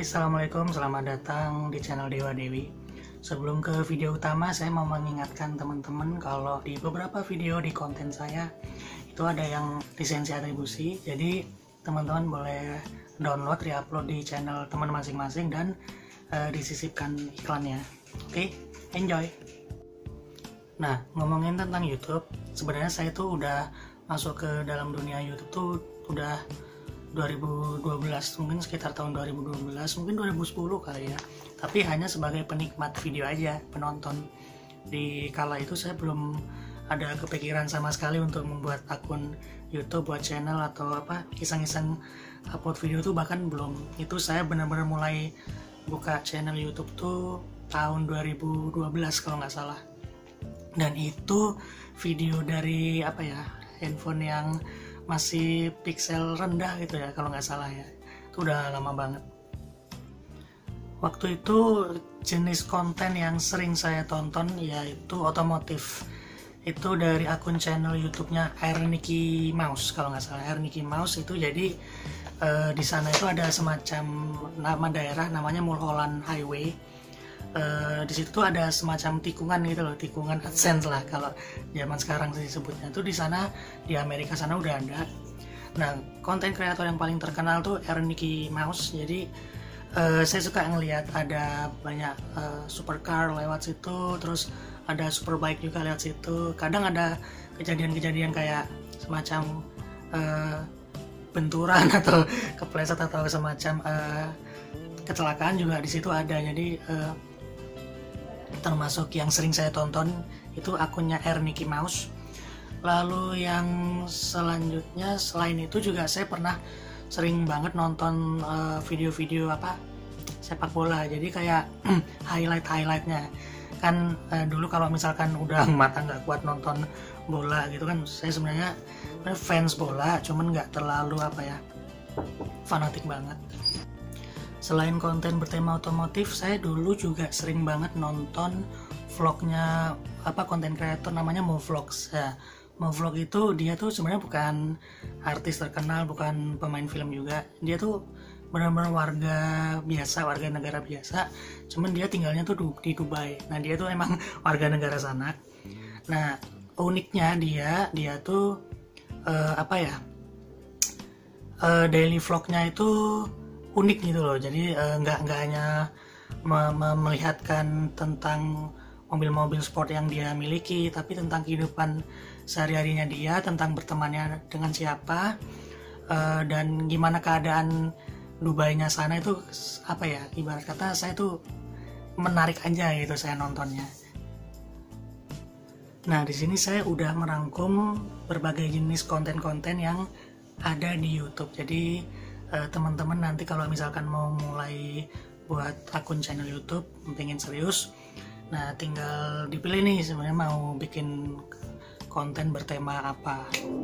Assalamualaikum, selamat datang di channel Dewa Dewi. Sebelum ke video utama, saya mau mengingatkan teman-teman kalau di beberapa video di konten saya itu ada yang lisensi atribusi. Jadi teman-teman boleh download, reupload di channel teman masing-masing dan disisipkan iklannya. Oke, enjoy. Nah, ngomongin tentang YouTube, sebenarnya saya tuh udah masuk ke dalam dunia YouTube tuh udah 2012, mungkin sekitar tahun 2012, mungkin 2010 kali ya. Tapi hanya sebagai penikmat video aja, penonton. Di kala itu saya belum ada kepikiran sama sekali untuk membuat akun YouTube, buat channel atau apa, iseng-iseng upload video tuh bahkan belum. Itu saya benar-benar mulai buka channel YouTube tuh tahun 2012 kalau nggak salah. Dan itu video dari apa ya, handphone yang masih pixel rendah gitu ya kalau nggak salah ya. Itu udah lama banget. Waktu itu jenis konten yang sering saya tonton yaitu otomotif. Itu dari akun channel YouTube-nya Air Nicky Mouse kalau nggak salah. Air Nicky Mouse itu jadi di sana itu ada semacam nama daerah namanya Mulholland Highway. Di situ tuh ada semacam tikungan gitu loh, tikungan AdSense lah kalau zaman sekarang sih disebutnya. Itu di sana di Amerika sana udah ada. Nah, konten kreator yang paling terkenal tuh Air Nicky Mouse. Jadi saya suka ngelihat ada banyak supercar lewat situ, terus ada superbike juga lewat situ. Kadang ada kejadian-kejadian kayak semacam benturan atau kepleset atau semacam kecelakaan juga di situ ada. Jadi termasuk yang sering saya tonton itu akunnya Air Nicky Mouse. Lalu yang selanjutnya selain itu juga saya pernah sering banget nonton video-video apa sepak bola. Jadi kayak highlightnya kan dulu kalau misalkan udah mata nggak kuat nonton bola gitu kan, saya sebenarnya fans bola cuman nggak terlalu apa ya fanatik banget. Selain konten bertema otomotif, saya dulu juga sering banget nonton vlognya apa konten kreator namanya Movlogs. Ya, Movlog itu dia tuh sebenarnya bukan artis terkenal, bukan pemain film juga. Dia tuh benar-benar warga biasa, warga negara biasa. Cuman dia tinggalnya tuh di Dubai. Nah, dia tuh emang warga negara sana. Nah, uniknya dia tuh apa ya? Daily vlognya itu unik gitu loh. Jadi nggak hanya melihatkan tentang mobil-mobil sport yang dia miliki, tapi tentang kehidupan sehari-harinya dia, tentang bertemannya dengan siapa, dan gimana keadaan Dubai-nya sana itu apa ya, ibarat kata saya tuh menarik aja gitu saya nontonnya. Nah, di sini saya udah merangkum berbagai jenis konten-konten yang ada di YouTube. Jadi teman-teman nanti kalau misalkan mau mulai buat akun channel YouTube, pengen serius, nah tinggal dipilih nih sebenarnya mau bikin konten bertema apa.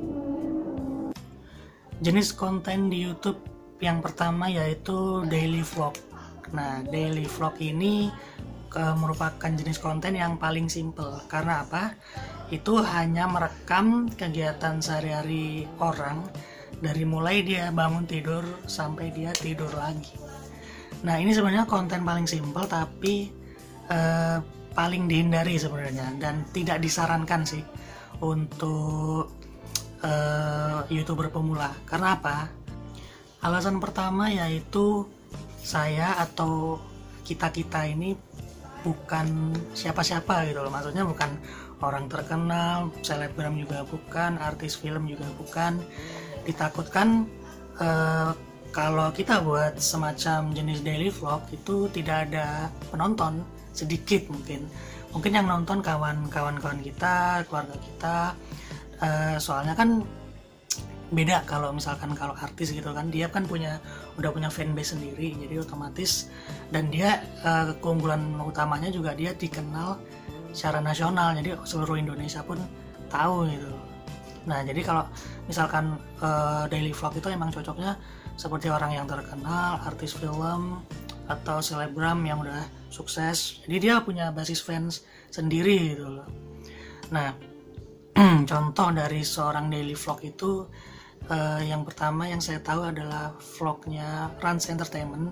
Jenis konten di YouTube yang pertama yaitu daily vlog. Nah, daily vlog ini merupakan jenis konten yang paling simple. Karena apa? Itu hanya merekam kegiatan sehari-hari orang dari mulai dia bangun tidur sampai dia tidur lagi. Nah, ini sebenarnya konten paling simpel tapi paling dihindari sebenarnya dan tidak disarankan sih untuk YouTuber pemula. Karena apa? Alasan pertama yaitu saya atau kita ini bukan siapa-siapa gitu loh. Maksudnya bukan orang terkenal, selebgram juga bukan, artis film juga bukan. Ditakutkan kalau kita buat semacam jenis daily vlog itu tidak ada penonton, sedikit mungkin yang nonton kawan-kawan kita, keluarga kita. Soalnya kan beda kalau misalkan kalau artis gitu kan, dia kan udah punya fanbase sendiri, jadi otomatis dan dia keunggulan utamanya juga dia dikenal secara nasional, jadi seluruh Indonesia pun tahu gitu. Nah, jadi kalau misalkan daily vlog itu emang cocoknya seperti orang yang terkenal, artis film, atau selebgram yang udah sukses. Jadi dia punya basis fans sendiri gitu loh. Nah, contoh dari seorang daily vlog itu yang pertama yang saya tahu adalah vlognya Rans Entertainment.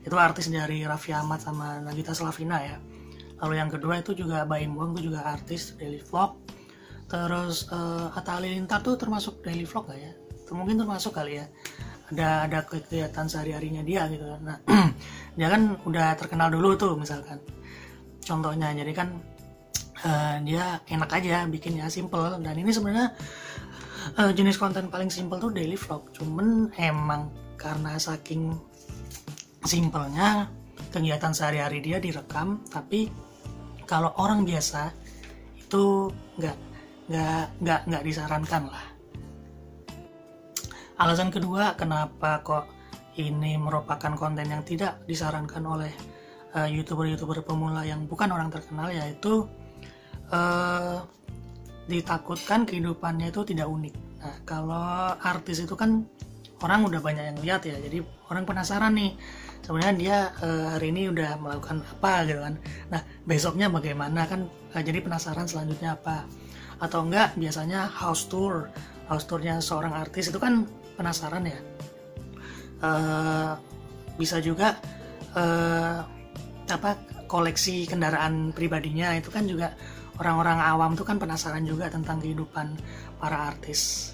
itu artis dari Raffi Ahmad sama Nagita Slavina ya. Lalu yang kedua itu juga Baim Wong, itu juga artis daily vlog. Terus Atta Halilintar tuh termasuk daily vlog gak ya? Mungkin termasuk kali ya. Ada kegiatan sehari-harinya dia gitu. Nah dia kan udah terkenal dulu tuh misalkan. Contohnya jadi kan dia enak aja bikinnya, simple. Dan ini sebenarnya jenis konten paling simple tuh daily vlog. Cuman emang karena saking simpelnya kegiatan sehari-hari dia direkam, tapi kalau orang biasa itu nggak disarankan lah. Alasan kedua kenapa kok ini merupakan konten yang tidak disarankan oleh youtuber pemula yang bukan orang terkenal, yaitu ditakutkan kehidupannya itu tidak unik. Nah kalau artis itu kan orang udah banyak yang lihat ya, jadi orang penasaran nih sebenarnya dia hari ini udah melakukan apa gitu kan. Nah besoknya bagaimana kan, jadi penasaran selanjutnya apa. Atau enggak biasanya house tournya seorang artis itu kan penasaran ya. Bisa juga koleksi kendaraan pribadinya itu kan juga orang-orang awam tuh kan penasaran juga tentang kehidupan para artis.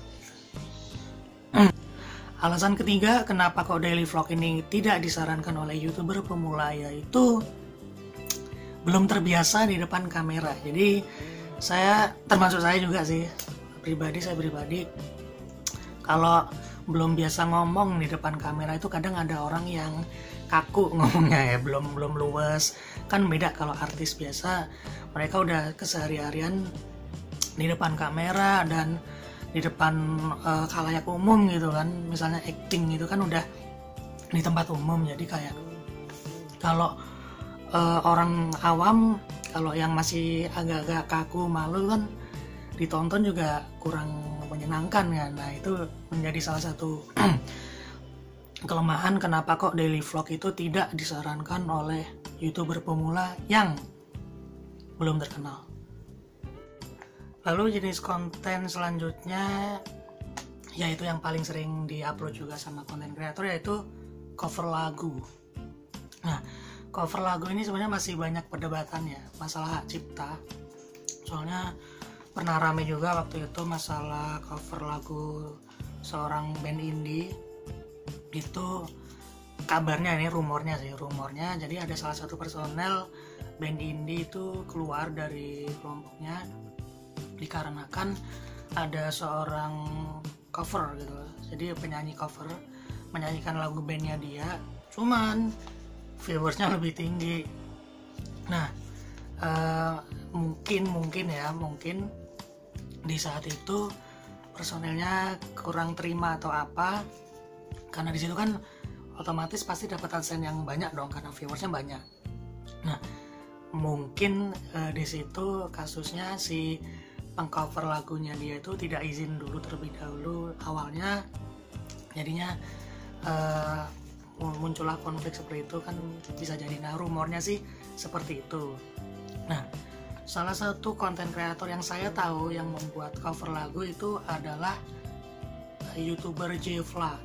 Alasan ketiga kenapa kok daily vlog ini tidak disarankan oleh youtuber pemula, yaitu belum terbiasa di depan kamera. Jadi termasuk saya juga sih, saya pribadi kalau belum biasa ngomong di depan kamera itu kadang ada orang yang kaku ngomongnya ya, belum luwes. Kan beda kalau artis biasa, mereka udah kesehari-harian di depan kamera dan di depan khalayak umum gitu kan. Misalnya acting gitu kan udah di tempat umum, jadi kayak kalau orang awam, kalau yang masih agak-agak kaku malu kan ditonton juga kurang menyenangkan kan. Nah itu menjadi salah satu kelemahan kenapa kok daily vlog itu tidak disarankan oleh youtuber pemula yang belum terkenal. Lalu jenis konten selanjutnya, yaitu yang paling sering diupload juga sama konten kreator, yaitu cover lagu. Nah cover lagu ini sebenarnya masih banyak perdebatan ya, masalah hak cipta. Soalnya pernah rame juga waktu itu masalah cover lagu seorang band indie. Itu kabarnya, ini rumornya, jadi ada salah satu personel band indie itu keluar dari kelompoknya dikarenakan ada seorang cover gitu. Jadi penyanyi cover menyanyikan lagu bandnya dia, cuman viewersnya lebih tinggi. Nah mungkin di saat itu personelnya kurang terima atau apa, karena di situ kan otomatis pasti dapat adsense yang banyak dong karena viewersnya banyak. Nah mungkin di situ kasusnya si pengcover lagunya dia itu tidak izin dulu terlebih dahulu awalnya, jadinya muncullah konflik seperti itu kan, bisa jadi. Nah rumornya sih seperti itu. Nah salah satu konten kreator yang saya tahu yang membuat cover lagu itu adalah youtuber Jevla.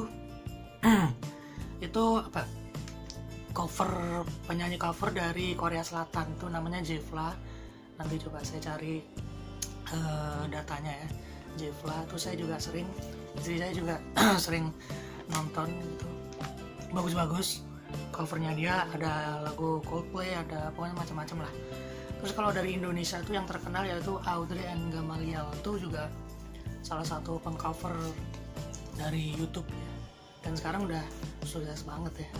Itu apa, penyanyi cover dari Korea Selatan, itu namanya Jevla. Nanti coba saya cari datanya ya. Jevla tuh saya juga sering, istri saya juga sering nonton gitu, bagus-bagus covernya dia. Ada lagu Coldplay, ada pokoknya macam-macam lah. Terus kalau dari Indonesia itu yang terkenal yaitu Audrey and Gamaliel, itu juga salah satu pengcover dari YouTube ya, dan sekarang udah sukses banget ya.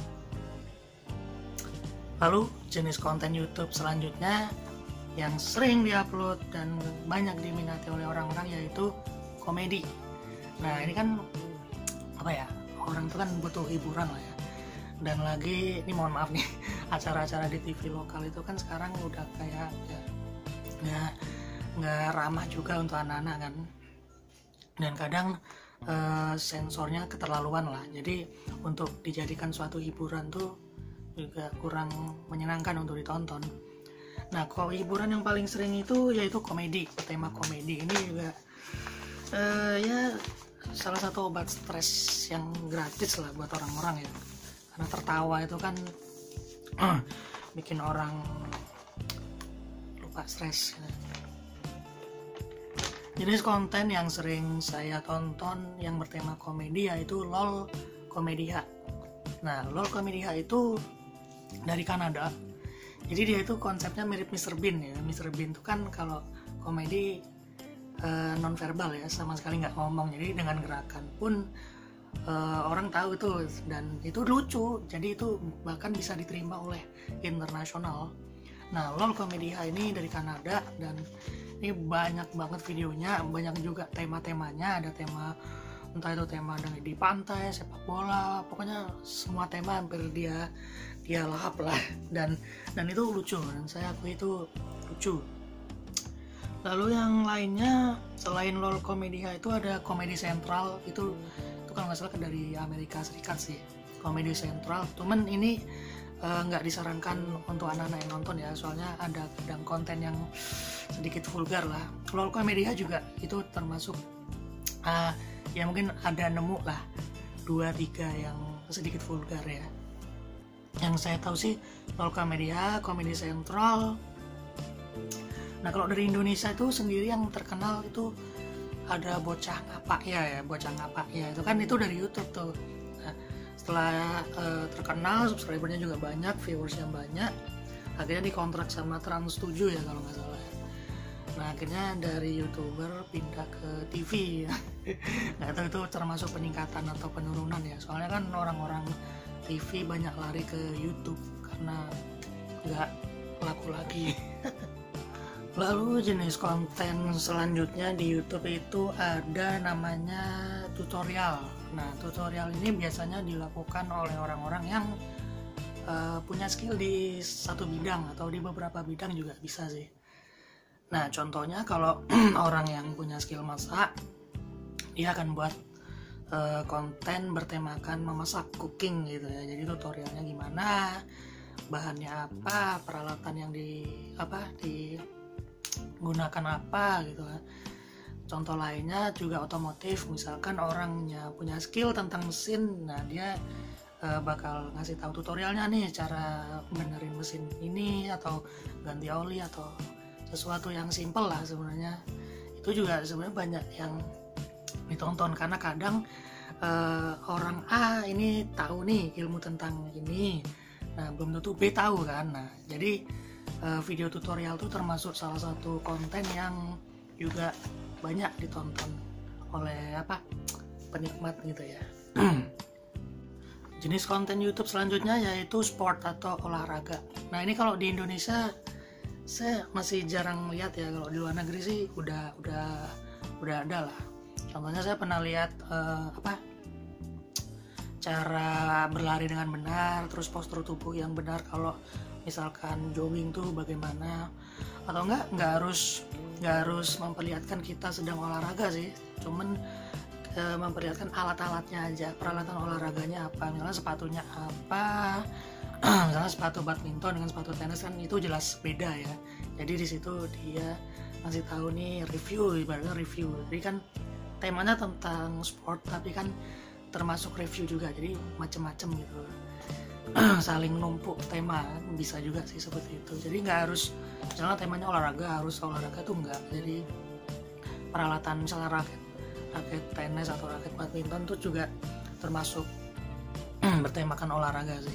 Lalu jenis konten YouTube selanjutnya yang sering diupload dan banyak diminati oleh orang-orang yaitu komedi. Nah ini kan apa ya, orang itu kan butuh hiburan lah ya. Dan lagi ini mohon maaf nih, acara-acara di TV lokal itu kan sekarang udah kayak ya, nggak ramah juga untuk anak-anak kan. Dan kadang sensornya keterlaluan lah. Jadi untuk dijadikan suatu hiburan tuh juga kurang menyenangkan untuk ditonton. Nah kalau hiburan yang paling sering itu yaitu komedi, tema komedi. Ini juga ya salah satu obat stres yang gratis lah buat orang-orang ya. karena tertawa itu kan bikin orang lupa stres. Jenis konten yang sering saya tonton yang bertema komedi yaitu LOL Komedia. Nah, LOL Komedia itu dari Kanada. Jadi dia itu konsepnya mirip Mr. Bean ya. Mr. Bean itu kan kalau komedi non-verbal ya, sama sekali nggak ngomong. Jadi dengan gerakan pun orang tahu itu, dan itu lucu. Jadi itu bahkan bisa diterima oleh internasional. Nah, LOL Komedia ini dari Kanada, dan ini banyak banget videonya, banyak juga tema-temanya. Ada tema, entah itu tema di pantai, sepak bola, pokoknya semua tema hampir dia lahap lah, dan itu lucu, dan saya akui itu lucu. Lalu yang lainnya selain LOL Komedia itu ada Comedy Central, itu kalau nggak salah dari Amerika Serikat sih, Comedy Central. Cuman ini nggak disarankan untuk anak-anak yang nonton ya, soalnya ada kadang konten yang sedikit vulgar lah. LOL Komedia juga itu termasuk ya mungkin ada nemu lah 2-3 yang sedikit vulgar ya. Yang saya tahu sih LOL Komedia, Comedy Central. Nah, kalau dari Indonesia itu sendiri yang terkenal itu ada Bocah Ngapak ya, Bocah Ngapak ya, itu kan itu dari YouTube tuh. Nah, setelah terkenal, subscribernya juga banyak, viewersnya banyak, akhirnya dikontrak sama Trans7 ya kalau nggak salah. Nah, akhirnya dari YouTuber pindah ke TV ya. Nggak tahu itu termasuk peningkatan atau penurunan ya, soalnya kan orang-orang TV banyak lari ke YouTube karena nggak laku lagi. Lalu jenis konten selanjutnya di YouTube itu ada namanya tutorial. Nah, tutorial ini biasanya dilakukan oleh orang-orang yang punya skill di satu bidang atau di beberapa bidang juga bisa sih. Nah, contohnya kalau orang yang punya skill masak, dia akan buat konten bertemakan memasak, cooking gitu ya. Jadi tutorialnya gimana, bahannya apa, peralatan yang digunakan apa gitu kan. Contoh lainnya juga otomotif, misalkan orangnya punya skill tentang mesin, nah dia bakal ngasih tahu tutorialnya nih, cara benerin mesin ini atau ganti oli atau sesuatu yang simple lah sebenarnya. Itu juga sebenarnya banyak yang ditonton karena kadang orang A ini tahu nih ilmu tentang ini, nah belum tentu B tahu kan. Nah, jadi video tutorial itu termasuk salah satu konten yang juga banyak ditonton oleh penikmat gitu ya. Jenis konten YouTube selanjutnya yaitu sport atau olahraga. Nah, ini kalau di Indonesia saya masih jarang lihat ya. Kalau di luar negeri sih udah ada lah. Contohnya saya pernah lihat cara berlari dengan benar, terus postur tubuh yang benar kalau misalkan jogging tuh bagaimana, atau nggak harus memperlihatkan kita sedang olahraga sih, cuman memperlihatkan alat-alatnya aja, peralatan olahraganya apa, misalnya sepatunya apa. Misalnya sepatu badminton dengan sepatu tenis kan itu jelas beda ya, jadi di situ dia ngasih tahu nih review, ibaratnya review. Jadi kan temanya tentang sport tapi kan termasuk review juga, jadi macem-macem gitu. Saling numpuk tema, bisa juga sih seperti itu. Jadi nggak harus misalnya temanya olahraga tuh nggak. Jadi peralatan misalnya raket tenis atau raket badminton tuh juga termasuk bertemakan olahraga sih.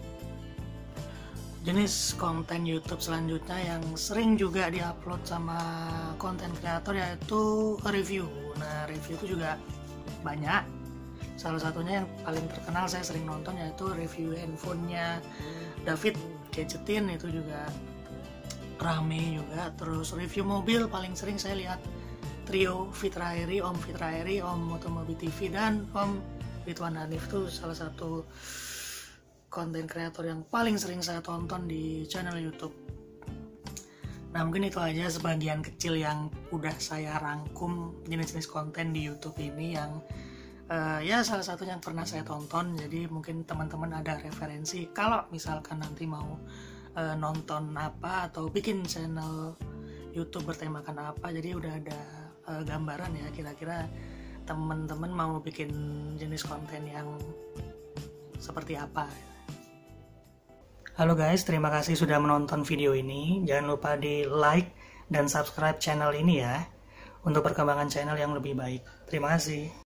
Jenis konten YouTube selanjutnya yang sering juga diupload sama konten kreator yaitu review. Nah, review itu juga banyak. Salah satunya yang paling terkenal saya sering nonton yaitu review handphonenya David Gadgetin, itu juga rame juga. Terus review mobil paling sering saya lihat trio Fitraeri, Om Fitraeri, Om Motomobi TV, dan Om Ridwan Hanif. Itu salah satu konten kreator yang paling sering saya tonton di channel YouTube. Nah, mungkin itu aja sebagian kecil yang udah saya rangkum jenis-jenis konten di YouTube ini yang ya salah satunya yang pernah saya tonton. Jadi mungkin teman-teman ada referensi kalau misalkan nanti mau nonton apa atau bikin channel YouTube bertemakan apa, jadi udah ada gambaran ya kira-kira teman-teman mau bikin jenis konten yang seperti apa. Halo guys, terima kasih sudah menonton video ini. Jangan lupa di like dan subscribe channel ini ya, untuk perkembangan channel yang lebih baik. Terima kasih.